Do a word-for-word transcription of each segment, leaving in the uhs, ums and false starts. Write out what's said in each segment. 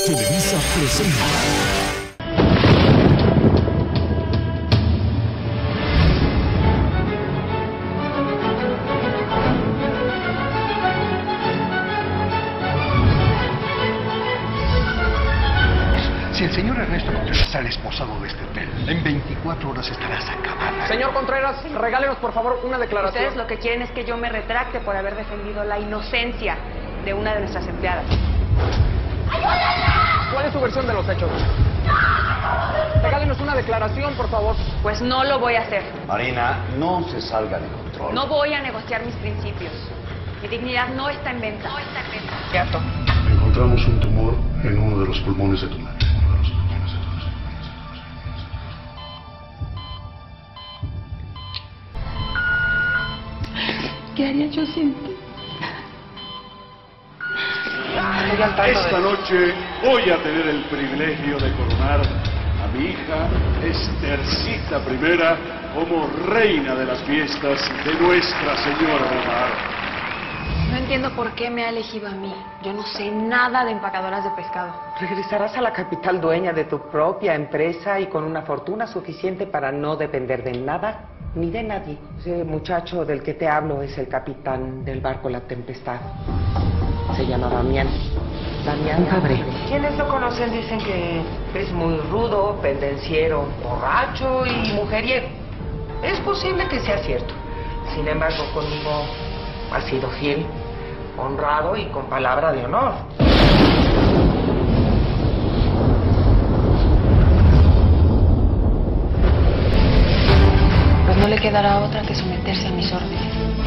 Televisa presenta. Si el señor Ernesto Contreras sale esposado de este hotel, en veinticuatro horas estarás acabada. Señor Contreras, regálenos por favor una declaración. Ustedes lo que quieren es que yo me retracte por haber defendido la inocencia de una de nuestras empleadas. ¡Ayúdenla! ¿Cuál es su versión de los hechos? ¡No! Regálenos una declaración, por favor. Pues no lo voy a hacer. Marina, no se salga de control. No voy a negociar mis principios. Mi dignidad no está en venta. No está en venta. Cierto. Encontramos un tumor en uno de los pulmones de tu madre. ¿Qué haría yo sin ti? Esta noche voy a tener el privilegio de coronar a mi hija Estercita Primera como reina de las fiestas de Nuestra Señora del Mar. No entiendo por qué me ha elegido a mí. Yo no sé nada de empacadoras de pescado. Regresarás a la capital dueña de tu propia empresa y con una fortuna suficiente para no depender de nada ni de nadie. Ese muchacho del que te hablo es el capitán del barco La Tempestad. Se llama Damián. Damián Fabré. Quienes lo conocen dicen que es muy rudo, pendenciero, borracho y mujeriego. Es posible que sea cierto. Sin embargo, conmigo ha sido fiel, honrado y con palabra de honor. Pues no le quedará otra que someterse a mis órdenes.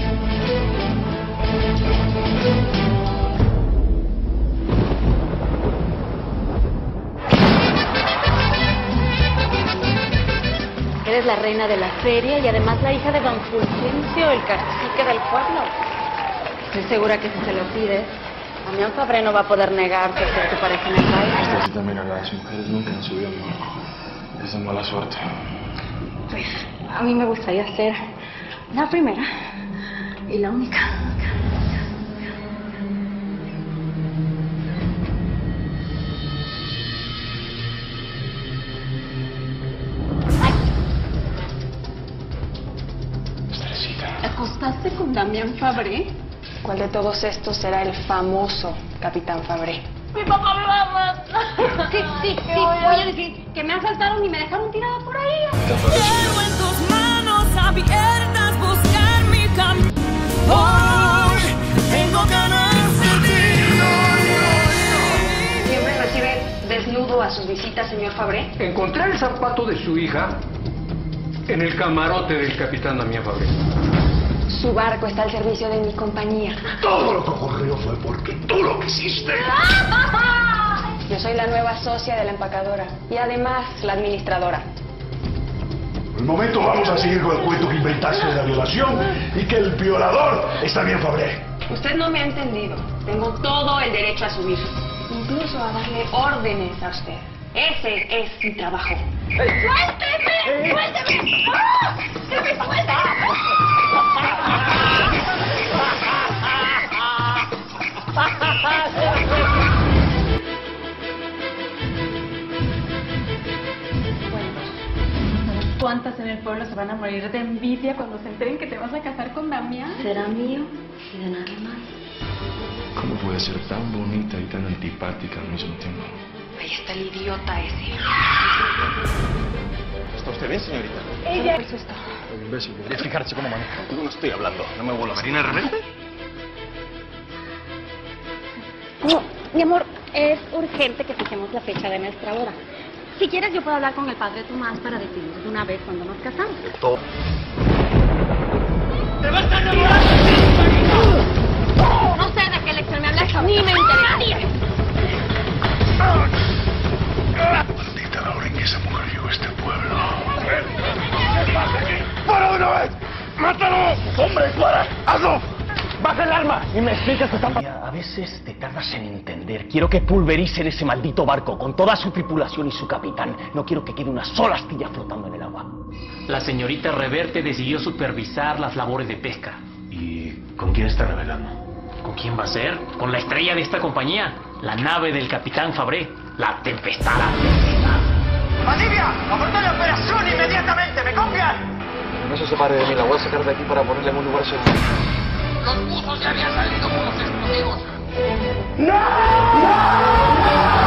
Eres la reina de la feria y además la hija de don Fulgencio, el cacique del pueblo. Estoy segura que si se lo pides, Damián Fabré no va a poder negar que sea tu pareja en el baile. Así también a las mujeres nunca han subido mal. Es de mala suerte. Pues a mí me gustaría ser la primera y la única. ¿Acostaste con Damián Fabré? ¿Cuál de todos estos será el famoso Capitán Fabré? ¡Mi papá me va a matar! Sí, sí, sí, voy a decir que me asaltaron y me dejaron tirada por ahí. Quiero en tus manos abiertas buscar mi camino. Hoy tengo ganas de ti. ¿Siempre recibe desnudo a sus visitas, señor Fabré? Encontré el zapato de su hija en el camarote del capitán Damián Fabré. Su barco está al servicio de mi compañía. Todo lo que ocurrió fue porque tú lo quisiste. Yo soy la nueva socia de la empacadora y además la administradora. Por el momento vamos a seguir con el cuento que inventaste de la violación y que el violador es Damián Fabré. Usted no me ha entendido. Tengo todo el derecho a subir, incluso a darle órdenes a usted. Ese es mi trabajo. ¡Suélteme! ¡Suélteme! ¡Ah! ¡Que me suelte! ¿Cuántas en el pueblo se van a morir de envidia cuando se enteren que te vas a casar con Damián? Será mío y de nadie más. ¿Cómo puede ser tan bonita y tan antipática al mismo tiempo? Ahí está el idiota ese. ¿Está usted bien, señorita? Ella... Eso está. El imbécil, Debería fijarse cómo maneja. Contigo no estoy hablando. No me vuelvo a Marina Reverte. No, mi amor, es urgente que fijemos la fecha de nuestra boda. Si quieres, yo puedo hablar con el padre de Tomás para decidir de una vez cuando nos casamos. Todo. ¡Te vas a enamorar! No sé de qué elección me hablas, ni me interesa. Maldita la hora en que esa mujer llegó a este pueblo. ¡Para de una vez! ¡Mátalo! ¡Hombre, para! ¡Hazlo! ¡Baja el arma! Y me explicas qué está pasando. A veces te tardas en entender. Quiero que pulvericen ese maldito barco con toda su tripulación y su capitán. No quiero que quede una sola astilla flotando en el agua. La señorita Reverte decidió supervisar las labores de pesca. ¿Y con quién está navegando? ¿Con quién va a ser? Con la estrella de esta compañía, la nave del capitán Fabré. La tempestad, la tempestad. ¡Valdivia! ¡Aborta la operación inmediatamente! ¿Me copian? No se separe de mí, la voy a sacar de aquí para ponerla en un lugar seguro. Los buzos ya habían salido con los explosivos. ¡No! ¡No!